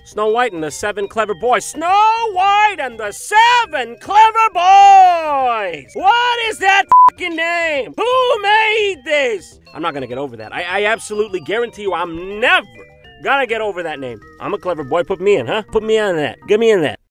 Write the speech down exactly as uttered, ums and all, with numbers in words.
Snow White and the Seven Clever Boys. Snow White and the Seven Clever Boys! What is that f***ing name? Who made this? I'm not gonna get over that. I, I absolutely guarantee you I'm never gonna get over that name. I'm a clever boy. Put me in, huh? Put me on that. Get me in that.